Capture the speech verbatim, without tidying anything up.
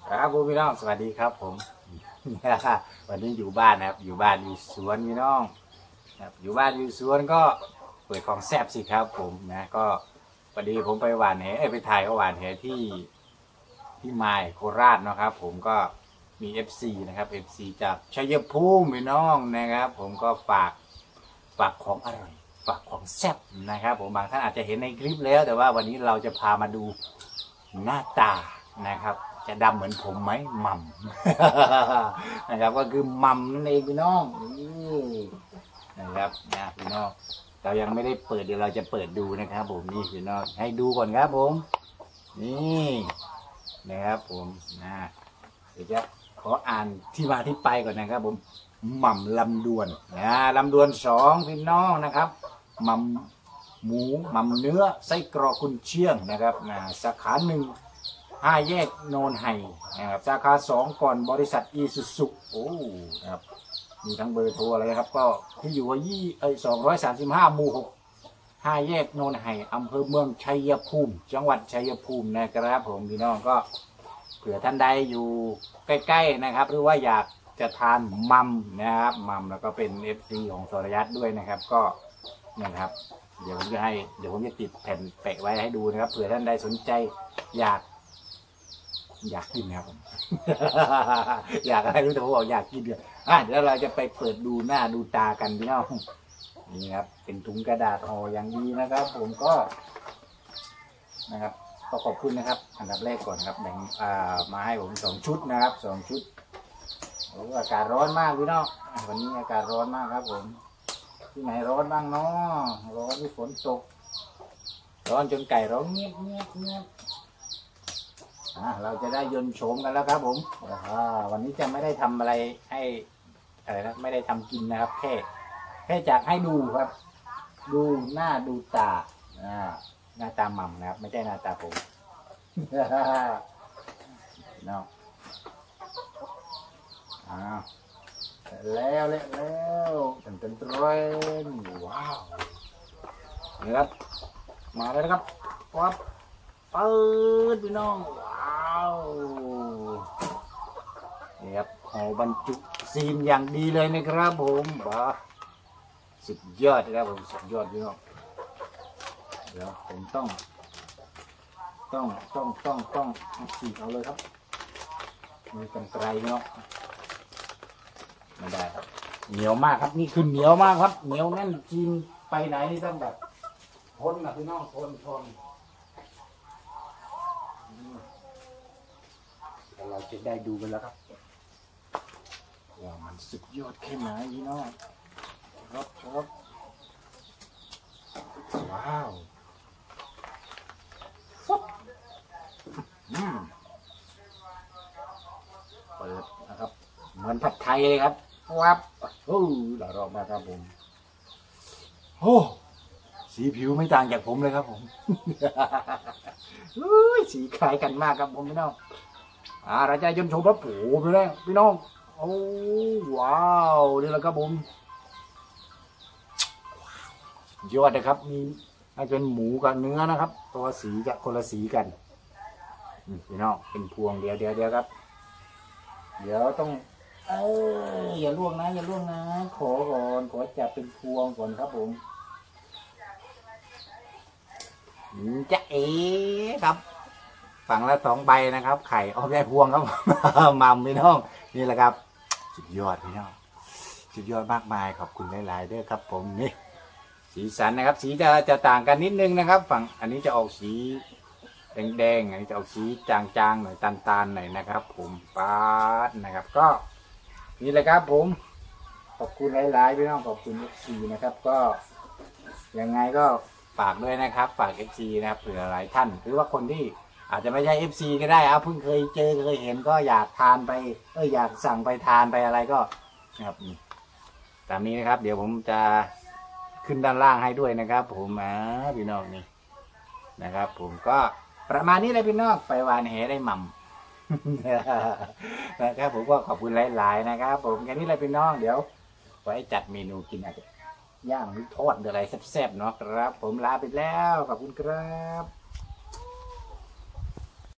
ครับพี่น้องสวัสดีครับผมวันนี้อยู่บ้านนะครับอยู่บ้านอยู่สวนพี่น้องครับอยู่บ้านอยู่สวนก็เปิดของแซ่บสิครับผมนะก็พอดีผมไปหวานแหไปถ่ายเขาหวานแหที่ที่ไมล์โคราชนะครับผมก็มี เอฟ ซี นะครับ เอฟ ซี จากชัยภูมิพี่น้องนะครับผมก็ฝากฝากของอร่อยฝากของแซ่บนะครับผมบางท่านอาจจะเห็นในคลิปแล้วแต่ว่าวันนี้เราจะพามาดูหน้าตานะครับจะดำเหมือนผมไหมมัม นะครับก็คือมัมนั่นเองพี่น้องนี่นะครับนะพี่น้องเรายังไม่ได้เปิดเดี๋ยวเราจะเปิดดูนะครับผมนี่พี่น้องให้ดูก่อนครับผมนี่นะครับผมนะเดี๋ยวจะขออ่านที่มาที่ไปก่อนนะครับผมมัมลำดวนนะลำดวนสองพี่น้องนะครับมัมหมูมัมเนื้อไส้กรอกกุนเชียงนะครับนะสาขาหนึ่งห้าแยกโนนไห่นะครับสาขาสองก่อนบริษัทอีซูซุโอ้นะครับมีทั้งเบอร์โทรอะไรครับก็ที่อยู่ว่ายี่เอ้สองร้อยสามสิบห้าหมู่หกห้าแยกโนนไห่อำเภอเมืองชัยภูมิจังหวัดชัยภูมินะครับผมพี่น้องก็เผื่อท่านใดอยู่ใกล้ๆนะครับหรือว่าอยากจะทานมัมนะครับมัมแล้วก็เป็น เอฟ ซี ของสรยัตด้วยนะครับก็นะครับเดี๋ยวผมจะให้เดี๋ยวผมจะติดแผ่นแปะไว้ให้ดูนะครับเผื่อท่านใดสนใจอยากอยากกินครับผม อยากอะไรรู้แต่ผมบอกอยากกินเดี๋ยวอ่ะเดี๋ยวเราจะไปเปิดดูหน้าดูตากันพี่น้องนี่ครับเป็นถุงกระดาษห่ออย่างดีนะครับ ผมก็นะครับก็ขอบคุณนะครับอันดับแรกก่อนครับแบ่งอ่ามาให้ผมสองชุดนะครับสองชุดโอ้อากาศร้อนมากพี่น้องวันนี้อากาศร้อนมากครับผมที่ไหนร้อนบ้างเนาะร้อนที่ฝนตกร้อนจนไก่ร้องเงียบเงียบเงียบเราจะได้ยนต์โฉมกันแล้วครับผมวันนี้จะไม่ได้ทำอะไรให้อะไรนะไม่ได้ทำกินนะครับแค่แค่จากให้ดูครับดูหน้าดูตาหน้าตาหม่ำนะครับไม่ใช่หน้าตาผมเนาะอ้าวแล้วแล้วแล้วตึงตึงตึงว้าวนี่ครับมาแล้วนะครับปั๊บเปิดพี่น้องว้าวนี่ครับห่อบรรจุซีนอย่างดีเลยนะครับผมบ้าสุดยอดครับผมสุดยอดพี่น้องเดี๋ยวผมต้องต้องต้องต้องต้องฉีกเอาเลยครับมีกรรไกรเนาะไม่ได้ครับเหนียวมากครับนี่คือเหนียวมากครับเหนียวแน่นจีนไปไหนนี่ต้องแบบทนนะพี่น้องทนทนเราจะได้ดูกันแล้วครับว่ามันสุดยอดแค่ไหนพี่น้องครับครับว้าวอืมเปิดนะครับเหมือนผัดไทยเลยครับวับโอ้เราลองมาครับผมโอ้สีผิวไม่ต่างจากผมเลยครับผมสีคล้ายกันมากครับผมพี่น้องอ่าเราจะยนต์โชว์พระผูพี่น้องพี่น้องโอ้ว้าวนี่แหละครับผมยอดนะครับมีให้เป็นหมูกับเนื้อนะครับตัวสีจะคนละสีกันพี่น้องเป็นพวงเดียวเดียวเดียวครับเดี๋ยวต้องเอออย่าล่วงนะอย่าล่วงนะขอก่อนขอจับเป็นพวงก่อนครับผมจะเอ๋ครับฝั่งละสองใบนะครับไข่ออกได้พวงครับมัมพี่น้องนี่แหละครับสุดยอดพี่น้องสุดยอดมากมายขอบคุณหลายๆด้วยครับผมนี่สีสันนะครับสีจะจะต่างกันนิดนึงนะครับฝั่งอันนี้จะออกสีแดงๆอันนี้จะออกสีจางๆหน่อยตาลๆหน่อยนะครับผมป๊าดนะครับก็นี่แหละครับผมขอบคุณหลายๆพี่น้องขอบคุณ เอฟ ซี นะครับก็ยังไงก็ฝากด้วยนะครับฝาก เอฟ ซี นะครับเผื่อหลายท่านหรือว่าคนที่อาจจะไม่ใช่ เอฟ ซี ก็ได้ครับเพิ่งเคยเจอเคยเห็นก็อยากทานไปเอออยากสั่งไปทานไปอะไรก็นะครับตามนี้นะครับเดี๋ยวผมจะขึ้นด้านล่างให้ด้วยนะครับผมอ่าพี่น้องนี่นะครับผมก็ประมาณนี้เลยพี่น้องไปวานแหได้หม่ำนะครับผมก็ขอบคุณหลายๆนะครับผมแค่นี้เลยพี่น้องเดี๋ยวไว้จัดเมนูกินอาจจะย่างหรือทอดหรืออะไรแซ่บๆเนาะครับผมลาไปแล้วขอบคุณครับ